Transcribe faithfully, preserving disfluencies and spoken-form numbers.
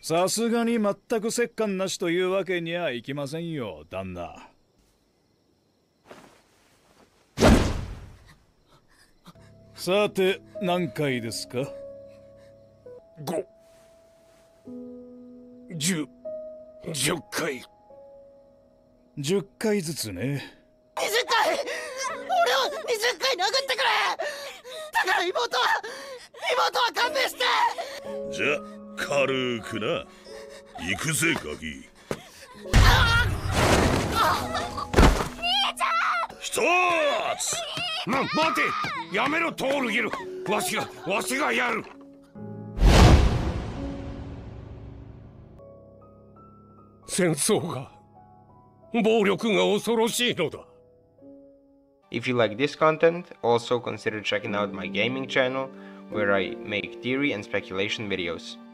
さすがに全く折檻なしというわけにはいきませんよ、旦那。さて、何回ですか？ ご、じゅう、じゅっかい。 じゅっかいずつね。 にじゅっかい！俺をにじゅっかい殴ってくれ！だから妹は妹は勘弁して！ じゃあ軽くな。行くぜガキ。ひとつ。 な、待て！やめろトールギル。わしがわしがやる。戦争が暴力が恐ろしいのだ。 If you like this content, also consider checking out my gaming channel, where I make theory and speculation videos.